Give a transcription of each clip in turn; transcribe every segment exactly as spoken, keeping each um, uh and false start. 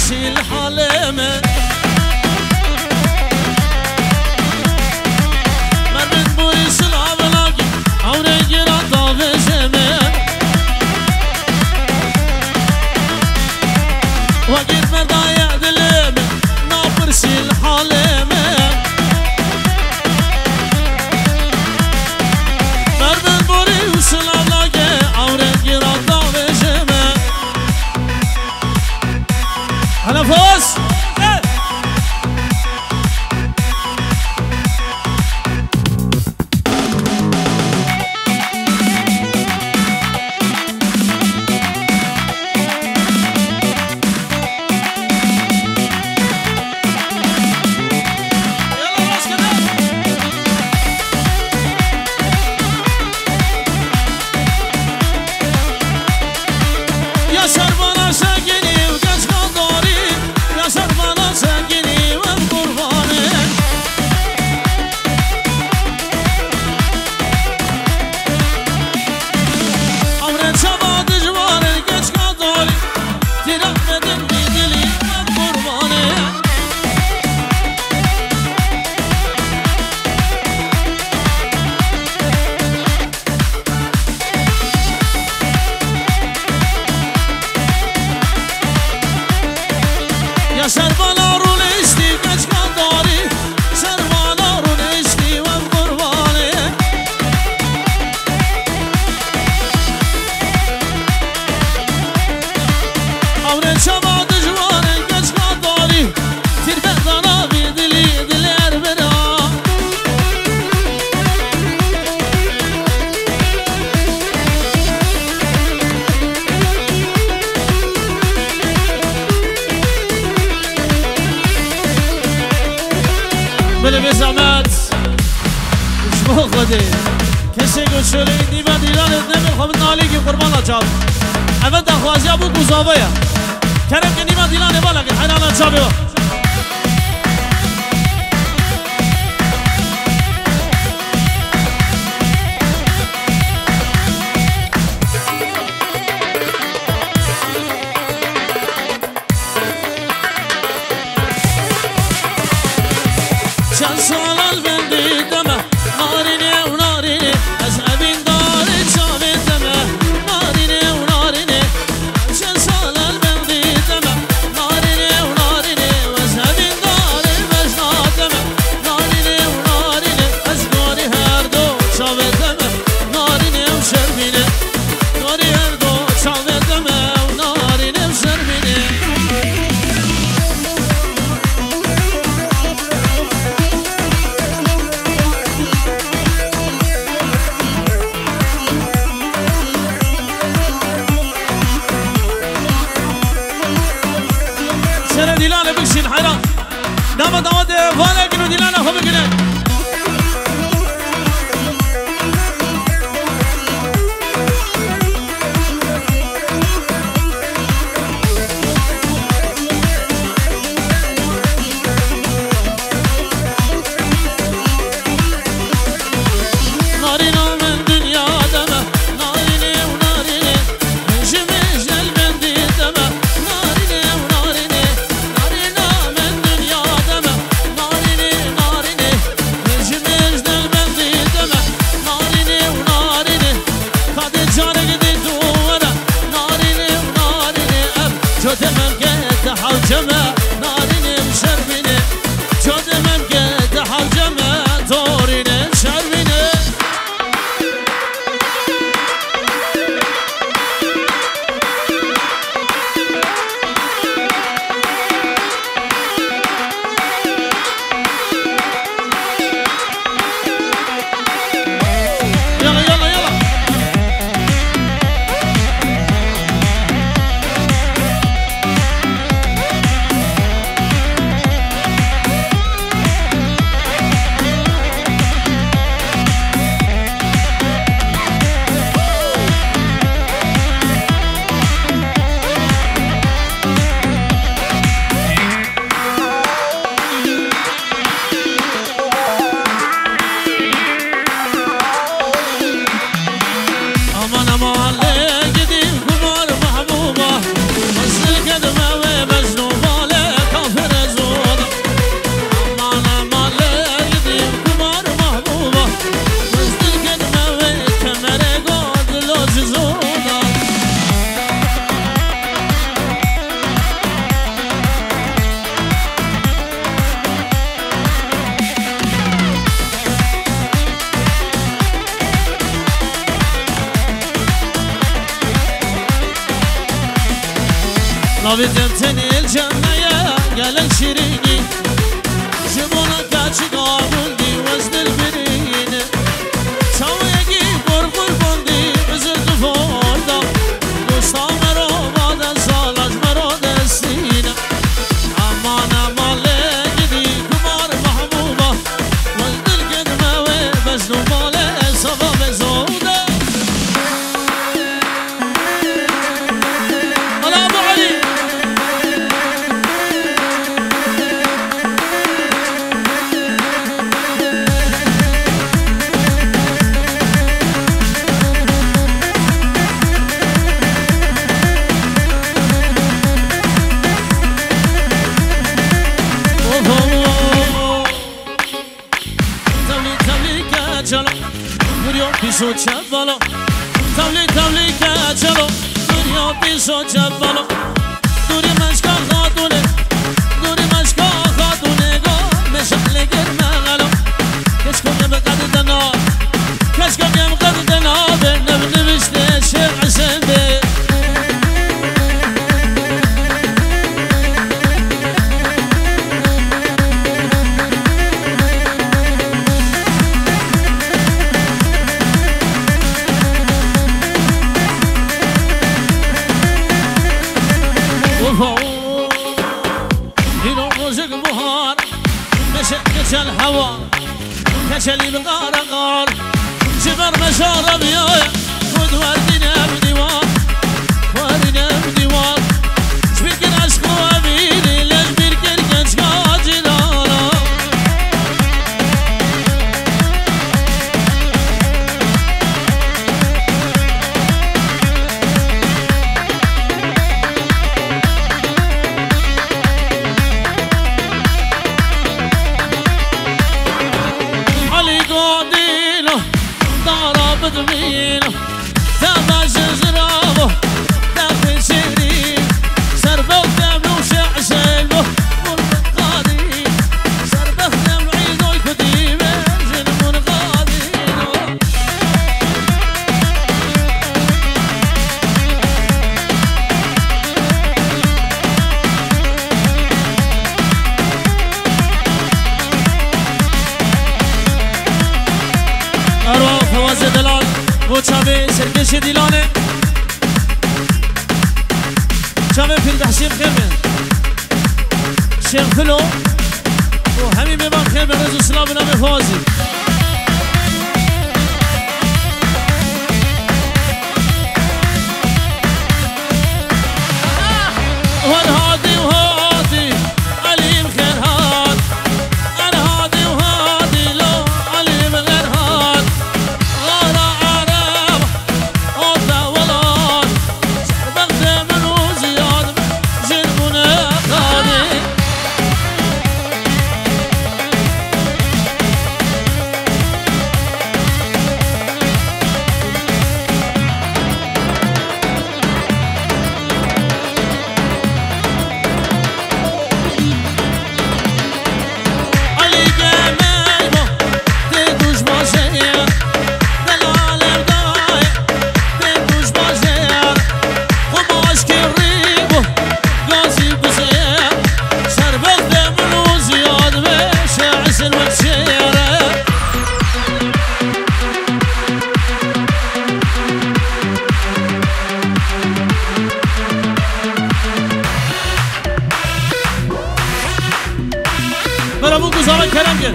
برسي الحلمة من بوريس العبلاقي عوري قراطة بجمة وقيت مدايا دلمة نابرسي الحلمة من بوريس العبلاقي عوري قراطة بجمة أنا فوز بله بزحمت شما خودی کسی که شده این دیوه دیرانت نمیخوام نالی که قربان لچاب اول دخوازی بود مزاوه کرم که نیمه دیرانه بالا که حیران لچابه دام دام والا کنو دیلانه خوب کنه ناوی دمتنی الجمعیه گلن شیرینی جبونا کچی قابلدی وزن البرینه چاویگی برخور بندی بزرد فالدا دوستا مرا بعد سالاج مرا دستینه امان امان لگدی کمار محبوبا وزن الگدمه و بزن و باله صفا بزوده پیشو چپ بالا تبلی تبلی که چلو دنیا پیشو چپ بالا دوری مشکا خاتونه دوری مشکا خاتونه گو مشکل گرمه غلا کش کنیم قد دنا کش کنیم قد دنا به نب نوشته شیخ حسنده الهوى كشلي بغار غار جبر مشار بيايا خذ وردنا بديوان وردنا بديوان شبيك العشق وابيني ليش بيركن كنشكا جلالا بدمينه تابع زرابه داخل شيرين سربه ودمه وشع سلبه مربط قادين سربه ودمه عيده يكديمه جنمون قادينه أروح فواز دلال وشابي سركش ديلانه شابي في التحسين خيمه شيخ فلو وهمي بيبان خيمه رزو سلام نامي فوازي والهادي وهادي عليم خير هاد انا هادي وهادي لو عليم غير هاد غارة عرب اوضا ولاد بغدة من وزياد جنبنا قادي برامون گزارا کرم گل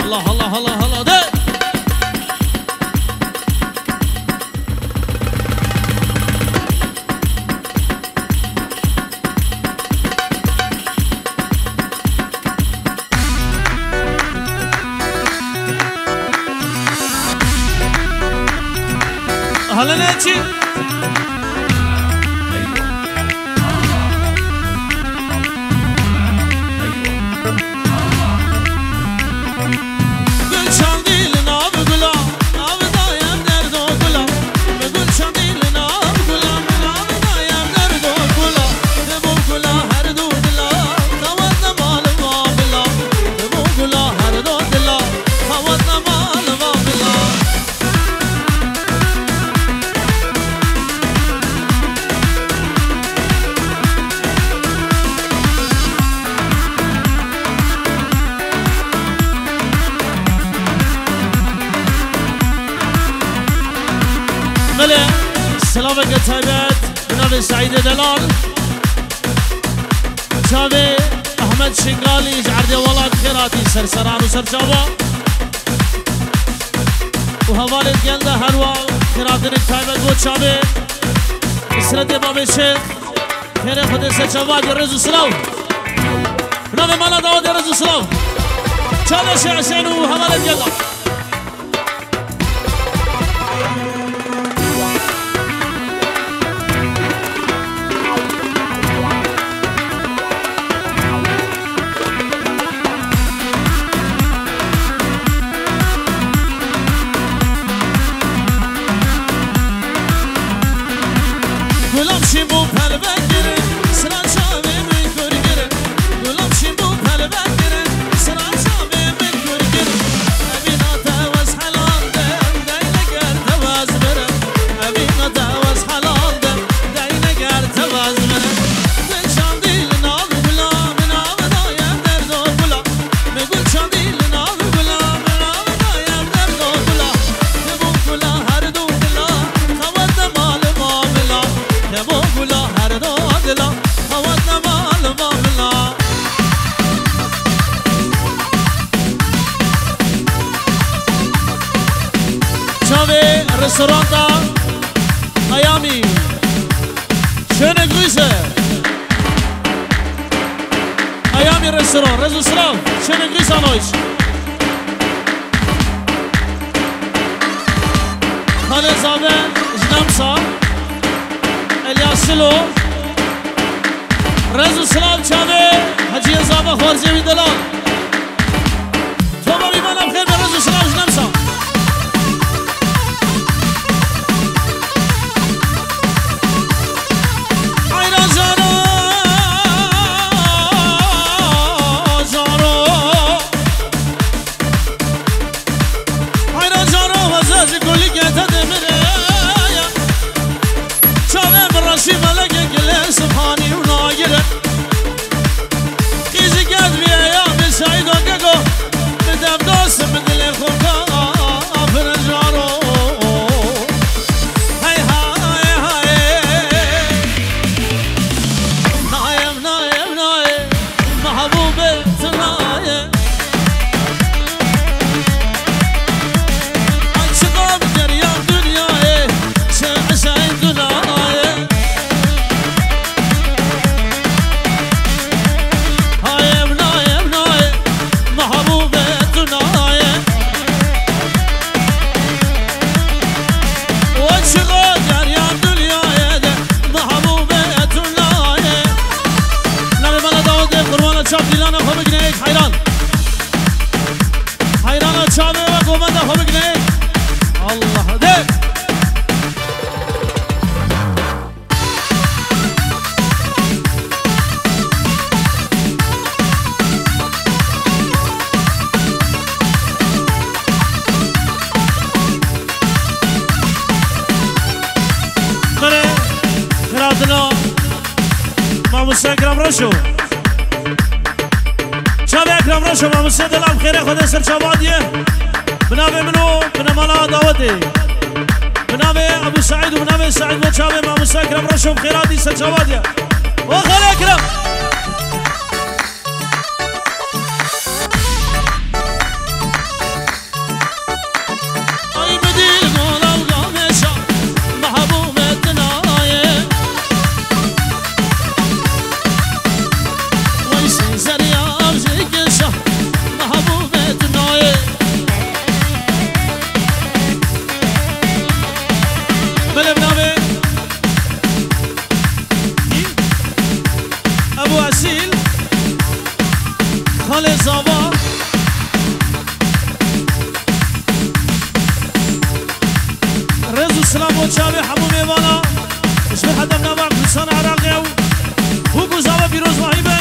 الله الله الله الله ده هلا ناتي سلامك تابعت بنابي سعيد دلال شابي احمد شنقالي جعردي والله خيراتي سرسران وسرجابا وهوالد قلده هلوا خيراتنك تابعت بود شابي اسرتي بابي الشيخ خيري خدي سرجابا يرزو سلام بنابي مالا داود يرزو سلام شابي شيخ حسين وهوالد قلده رستورانتا ايامي schöne Grüße ايامي رستوران رزو سلام schöne Grüße an euch خالد زابه جنامسا الياسلو رزو سلام چاوه حجی زابه خورزیوی دلال تو با بیمانم خیر به رزو سلام جنامسا اکرم راشو شب اکرم راشو ما مسجد الان خیره خود سر شبادیه بنابه منو بنامانا دعوتی بنابه ابو سعید و بنابه سعید و شب ما مسجد اکرم راشو خیراتی سر شبادیه و خیر اکرم خالي زابا رزو سلام و چاوی حمو میوانا اسم حدم نبع کلسان عراقی و هوگو زابا بیروز ماهیبن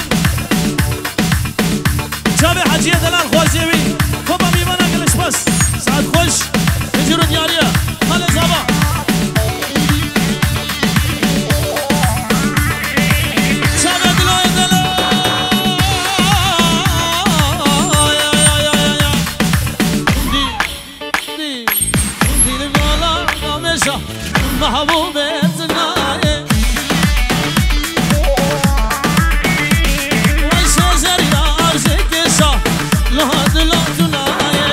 چاوی حجیه دلال خوازیوی خوبا میوانا گلش بس ساعت خوش نجرو دیاریه خالي زابا محبوبتنا ويسا زريا أرزك سا لهاد لاتنا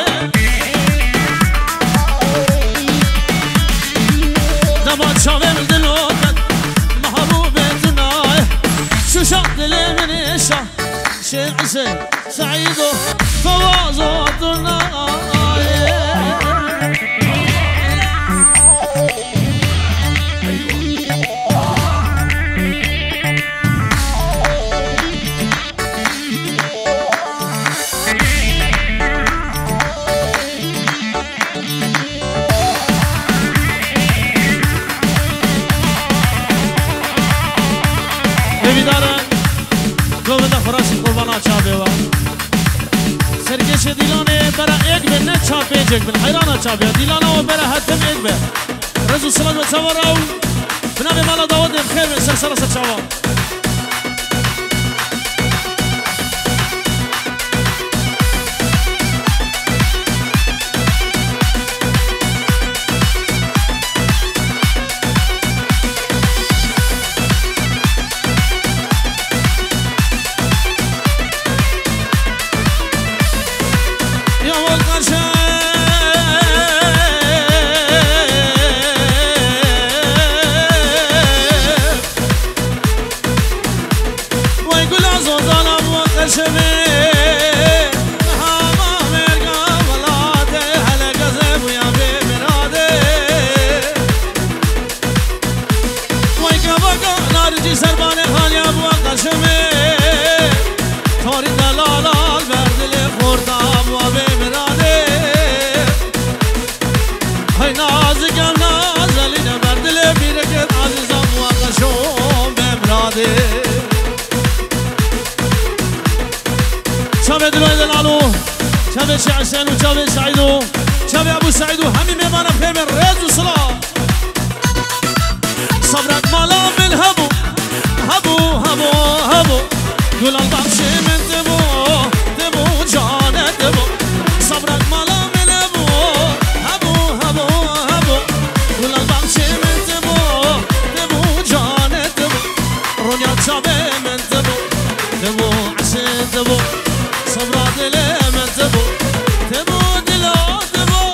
دمات شاوم دلوكت محبوبتنا شو شاق دلي من إشا شيء سعيدو فوازاتنا سرگش دیلانه برا ایک به نه چا پیج ایک به حیرانه چا بیا دیلانه و برا حتم ایک به رزو سلام و چاوا راو بنام مالا داود خیر به سر سر سر چاوا شابي دلوي دلالو شابي شعسان وشابي سعيدو شابي ابو سعيدو همي ميمانا بخير من ريز وصلاة صبرك مالا بالهبو هبو هبو هبو قول البحشي من تبو تبو جانا تبو صبرك مالا بالهبو هبو هبو هبو قول البحشي من تبو تبو جانا تبو رونيا شابي من تبو تبو عشان تبو صبرات لي من تبو تبو دلو تبو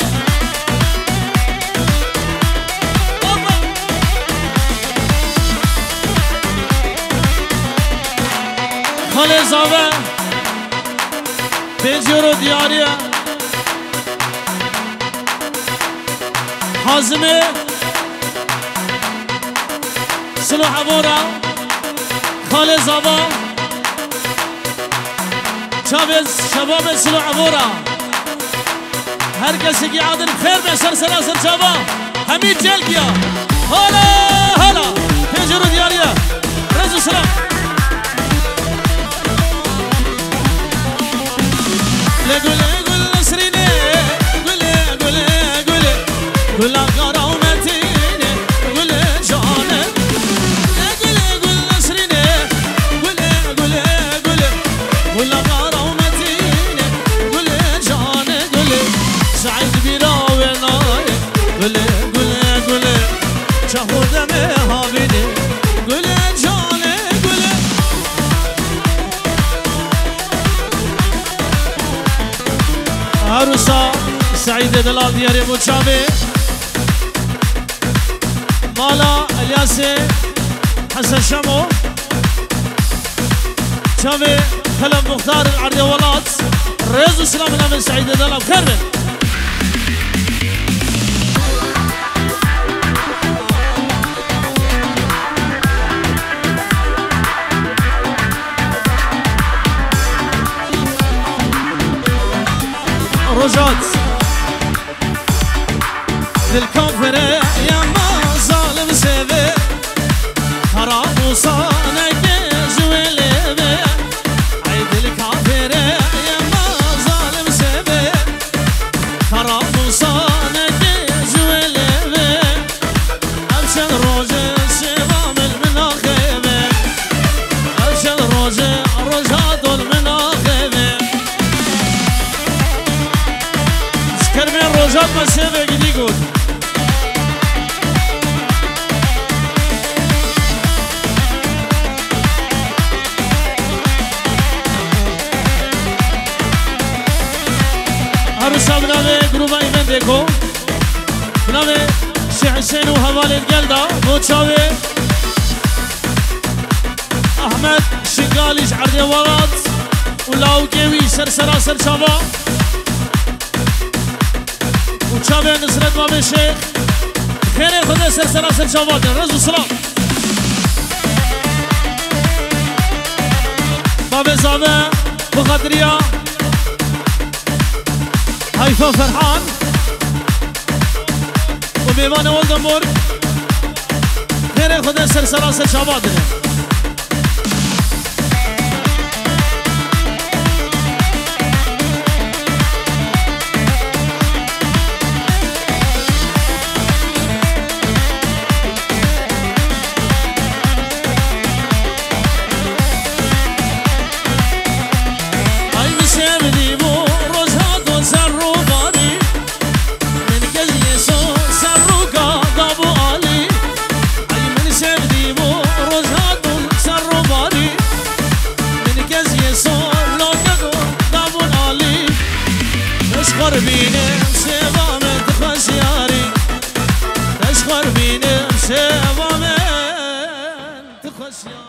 خالي زابا بيجيرو دياريا حازمي سلو حبورا خالي زابا شابز شباب سلو عبورا هر کسی که عادل خیر به سر سلاسل شبا حمید جلگیا هلا هلا تجرو دیاریا رزو سلام لگوله گل نسرینه گله گله گله گله قرامتینه گله جانه گله گل نسرینه گله گله گله گله سعيد براوينا قولي قولي قولي شهور دمي هابيني قولي جاني قولي عروسة سعيد دلال دياري ابو شابي مالا الياسي حسن شمو شابي خلم مختار العرض ولات ريز وسلام من سعيد دلال خير من روجات للكفر يا ما ظالم سيبه خراب وصانك جويلبه عيد الكافر يا ما ظالم سيبه خراب وصانك جويلبه أبشر روجه سبام المناخبه أبشر روجه رجات المناخبه سكر من روجات ما سيبه قدي قول عروسا بنامه گروه ایمن دیکو بنامه شیخ حسین و حوال الگلده موچاوه احمد شنگالیش عردی ورات و لاوکیوی سر سرا سر چابا و چابه نصرت باب شیخ خیر خود سر سرا سر چابا دن رز و سلام باب زابه بخاطریا هيفا فرحان وبيمان ولدمبورغ خير خدا سر سراسر شابادنا تشخر بيني سبا من تخسياري تشخر بيني سبا من تخسياري